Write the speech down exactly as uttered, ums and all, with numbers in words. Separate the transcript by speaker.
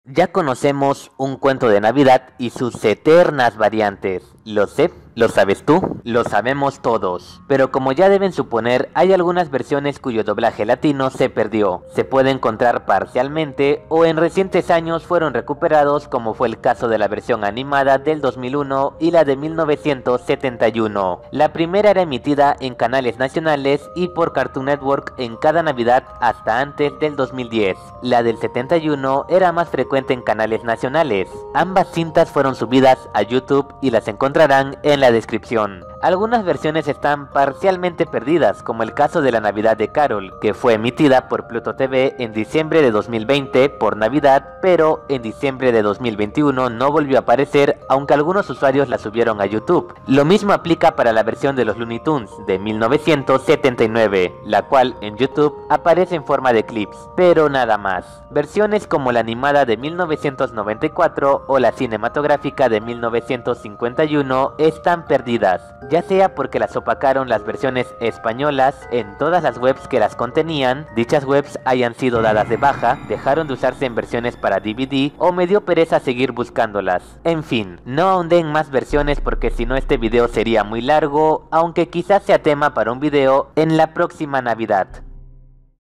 Speaker 1: Ya conocemos un cuento de Navidad y sus eternas variantes. Lo sé, lo sabes tú, lo sabemos todos. Pero como ya deben suponer, hay algunas versiones cuyo doblaje latino se perdió. Se puede encontrar parcialmente o en recientes años fueron recuperados, como fue el caso de la versión animada del dos mil uno y la de mil novecientos setenta y uno. La primera era emitida en canales nacionales y por Cartoon Network en cada Navidad hasta antes del dos mil diez. La del setenta y uno era más frecuente en canales nacionales. Ambas cintas fueron subidas a YouTube y las encontrarán en la descripción. Algunas versiones están parcialmente perdidas, como el caso de la Navidad de Carol, que fue emitida por Pluto T V en diciembre de dos mil veinte por Navidad, pero en diciembre de dos mil veintiuno no volvió a aparecer, aunque algunos usuarios la subieron a YouTube. Lo mismo aplica para la versión de los Looney Tunes de mil novecientos setenta y nueve, la cual en YouTube aparece en forma de clips, pero nada más. Versiones como la animada de mil novecientos noventa y cuatro o la cinematográfica de mil novecientos cincuenta y uno están perdidas, ya sea porque las opacaron las versiones españolas en todas las webs que las contenían, dichas webs hayan sido dadas de baja, dejaron de usarse en versiones para D V D o me dio pereza seguir buscándolas. En fin, no ahonden más versiones porque si no este video sería muy largo, aunque quizás sea tema para un video en la próxima Navidad.